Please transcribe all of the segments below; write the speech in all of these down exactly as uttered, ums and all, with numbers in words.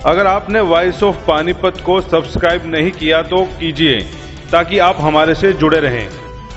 अगर आपने voice of Panipat को सब्सक्राइब नहीं किया तो कीजिए, ताकि आप हमारे से जुड़े रहें।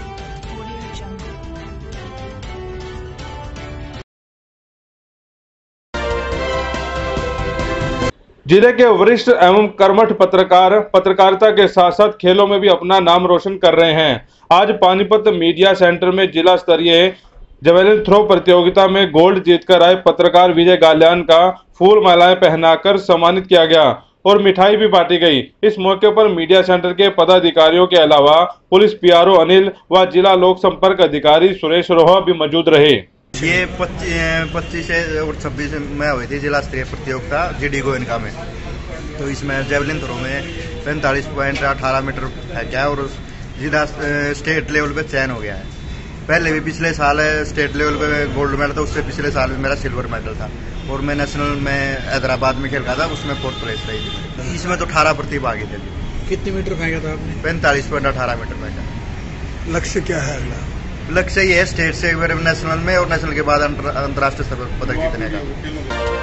जिले के वरिष्ठ एवं कर्मठ पत्रकार पत्रकारिता के साथ साथ खेलों में भी अपना नाम रोशन कर रहे हैं। आज पानीपत मीडिया सेंटर में जिला स्तरीय जैवलिन थ्रो प्रतियोगिता में गोल्ड जीतकर आए पत्रकार विजय गाल्यान का फूल मालाएं पहनाकर सम्मानित किया गया और मिठाई भी बांटी गई। इस मौके पर मीडिया सेंटर के पदाधिकारियों के अलावा पुलिस पीआरओ अनिल व जिला लोक संपर्क अधिकारी सुरेश रोहा भी मौजूद रहे। ये पच्चीस और छब्बीस में हुई थी जिला स्तरीय प्रतियोगिता जीडी गोयनका में। तो इसमें जेवलिन थ्रो में पैंतालीस पॉइंट अठारह मीटर फेंका और जिला स्टेट लेवल पे चयन हो गया है। पहले भी पिछले साल स्टेट लेवल पे गोल्ड मेडल था, उससे पिछले साल भी मेरा सिल्वर मेडल था और मैं नेशनल में हैदराबाद में खेल रहा था, उसमें फोर्थ प्लेस रही थी। इसमें तो अठारह प्रतिभागी थे। कितने मीटर फेंका था आपने? पैंतालीस पॉइंट अठारह मीटर फेंका। लक्ष्य क्या है अगला? लक्ष्य ये है स्टेट से नेशनल में और नेशनल के बाद अंतर्राष्ट्रीय स्तर पर पदक जीतने का।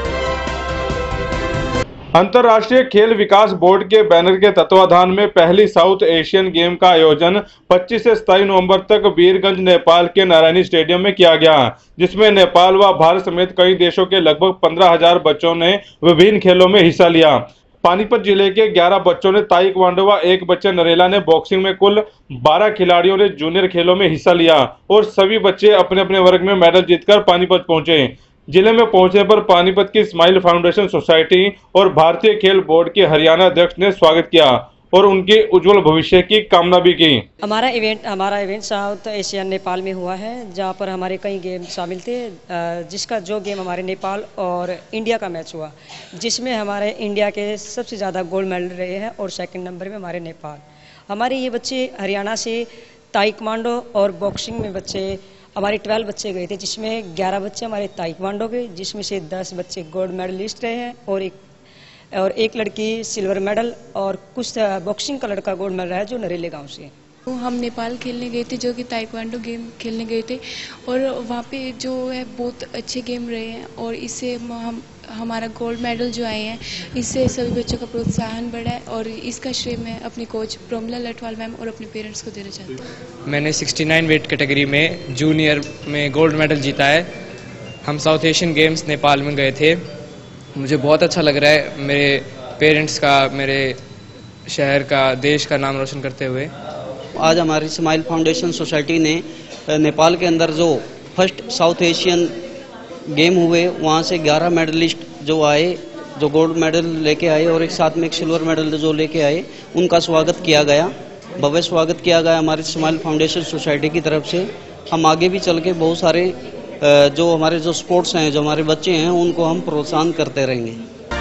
अंतर्राष्ट्रीय खेल विकास बोर्ड के बैनर के तत्वाधान में पहली साउथ एशियन गेम का आयोजन पच्चीस से सताईस नवंबर तक वीरगंज नेपाल के नारायणी स्टेडियम में किया गया, जिसमें नेपाल व भारत समेत कई देशों के लगभग पंद्रह हजार बच्चों ने विभिन्न खेलों में हिस्सा लिया। पानीपत जिले के ग्यारह बच्चों ने ताइक्वांडो व एक बच्चे नरेला ने बॉक्सिंग में कुल बारह खिलाड़ियों ने जूनियर खेलों में हिस्सा लिया और सभी बच्चे अपने अपने वर्ग में मेडल जीतकर पानीपत पहुंचे। जिले में पहुंचने पर पानीपत की स्माइल फाउंडेशन सोसाइटी और भारतीय खेल बोर्ड के हरियाणा अध्यक्ष ने स्वागत किया और उनके उज्जवल भविष्य की कामना भी की। हमारा इवेंट हमारा इवेंट साउथ एशिया नेपाल में हुआ है, जहां पर हमारे कई गेम शामिल थे, जिसका जो गेम हमारे नेपाल और इंडिया का मैच हुआ, जिसमें हमारे इंडिया के सबसे ज़्यादा गोल्ड मेडल रहे हैं और सेकंड नंबर में हमारे नेपाल। हमारे ये बच्चे हरियाणा से ताइक्वांडो और बॉक्सिंग में बच्चे हमारे बारह बच्चे गए थे, जिसमें ग्यारह बच्चे हमारे ताइक्वांडो के, जिसमें से दस बच्चे गोल्ड मेडलिस्ट रहे हैं और एक और एक लड़की सिल्वर मेडल और कुछ बॉक्सिंग का लड़का गोल्ड मेडल है जो नरेले गांव से। तो हम नेपाल खेलने गए थे, जो कि ताइक्वांडो गेम खेलने गए थे और वहाँ पे जो है बहुत अच्छे गेम रहे हैं और इससे हम हमारा गोल्ड मेडल जो आए हैं, इससे सभी बच्चों का प्रोत्साहन बढ़ा है और इसका श्रेय मैं अपने कोच प्रोमला लठवाल मैम और अपने पेरेंट्स को देना चाहती हूँ। मैंने उनहत्तर वेट कैटेगरी में जूनियर में गोल्ड मेडल जीता है। हम साउथ एशियन गेम्स नेपाल में गए थे। मुझे बहुत अच्छा लग रहा है मेरे पेरेंट्स का, मेरे शहर का, देश का नाम रोशन करते हुए। आज हमारी स्माइल फाउंडेशन सोसाइटी ने नेपाल के अंदर जो फर्स्ट साउथ एशियन गेम हुए, वहाँ से ग्यारह मेडलिस्ट जो आए, जो गोल्ड मेडल लेके आए और एक साथ में एक सिल्वर मेडल जो लेके आए, उनका स्वागत किया गया, भव्य स्वागत किया गया हमारी स्माइल फाउंडेशन सोसाइटी की तरफ से। हम आगे भी चल के बहुत सारे जो हमारे जो स्पोर्ट्स हैं, जो हमारे बच्चे हैं, उनको हम प्रोत्साहन करते रहेंगे।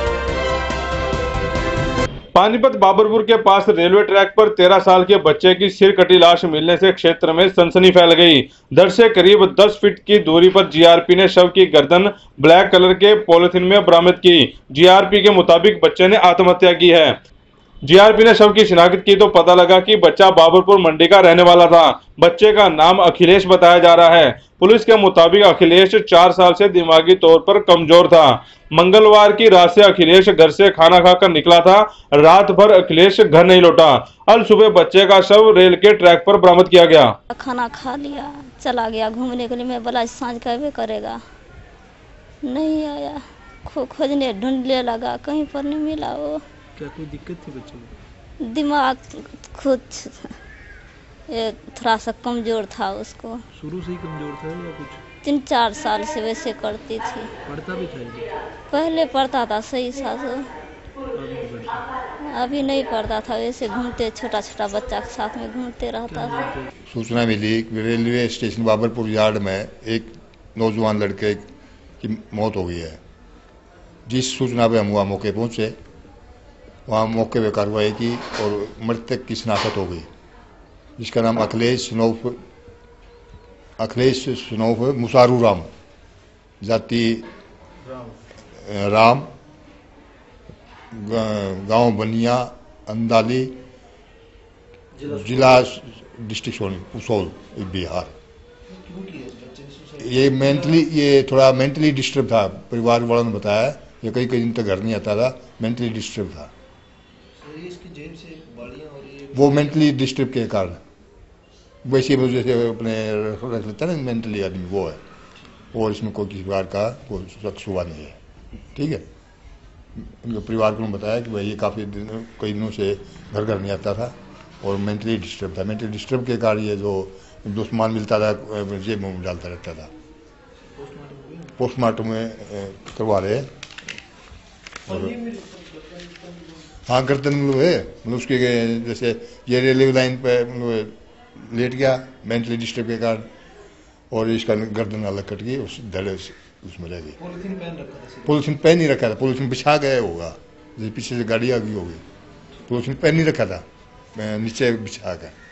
पानीपत बाबरपुर के पास रेलवे ट्रैक पर तेरह साल के बच्चे की सिर कटी लाश मिलने से क्षेत्र में सनसनी फैल गई। दर से करीब दस फीट की दूरी पर जीआरपी ने शव की गर्दन ब्लैक कलर के पॉलिथीन में बरामद की। जीआरपी के मुताबिक बच्चे ने आत्महत्या की है। जीआरपी ने शव की शिनाख्त की तो पता लगा कि बच्चा बाबरपुर मंडी का रहने वाला था। बच्चे का नाम अखिलेश बताया जा रहा है। पुलिस के मुताबिक अखिलेश चार साल से दिमागी तौर पर कमजोर था। मंगलवार की रात से अखिलेश घर से खाना खाकर निकला था। रात भर अखिलेश घर नहीं लौटा। अल सुबह बच्चे का शव रेल के ट्रैक पर बरामद किया गया। खाना खा लिया, चला गया घूमने के लिए। मैं बोला सांझ कभी करेगा, नहीं आया। खो खोजने ढूंढने लगा, कहीं पर नहीं मिला। वो क्या कोई दिक्कत थी बच्चे को? दिमाग खुद ये थोड़ा सा कमजोर था उसको। शुरू से ही कमजोर था या कुछ? तीन चार साल से वैसे करती थी। पढ़ता भी था? पहले पढ़ता था सही सास, अभी नहीं पढ़ता था। वैसे घूमते, छोटा छोटा बच्चा के साथ में घूमते रहता था। सूचना मिली रेलवे स्टेशन बाबरपुर यार्ड में एक नौजवान लड़के की मौत हो गई है। जिस सूचना पे हम वहाँ मौके पहुँचे, वहाँ मौके पे कार्रवाई की और मृतक की शिनाख्त हो गई, जिसका नाम अखिलेश सुनौफ अखिलेश सुनौफ मुसारू राम, जाति राम, गांव बनिया, अंदाली, जिला डिस्ट्रिक्ट उसौल, बिहार। ये मेंटली ये थोड़ा मेंटली डिस्टर्ब था। परिवार वालों ने बताया ये कई कई दिन तक घर नहीं आता था मेंटली डिस्टर्ब था। इसकी जेब से बालियां हो रही है, वो मेंटली डिस्टर्ब के कारण वैसे वजह से अपने रख लेता है ना मेंटली आदमी, वो है। और इसमें कोई किसी प्रकार का कोई शख्स हुआ नहीं है, ठीक है। उनके परिवार को बताया कि भाई ये काफ़ी दिन कई दिनों से घर घर नहीं आता था और मेंटली डिस्टर्ब था। मेंटली डिस्टर्ब के कारण ये जो जो सामान मिलता था जेब में डालता रहता था। पोस्टमार्टम में करवा रहे हैं। और हाँ, गर्दन मतलब है, मतलब उसके जैसे ये रेलवे लाइन पे मतलब लेट गया मेंटली डिस्टर्ब के कारण, और इसका गर्दन अलग कट गई, उस धड़े उसमें रह गई। पॉलिथीन पहन रखा था, पॉलिथीन पहन नहीं रखा था, पॉलिथीन बिछा गया होगा, जैसे पीछे से गाड़ी आ गई होगी, पॉलिथीन पहन नहीं रखा था, नीचे बिछा कर।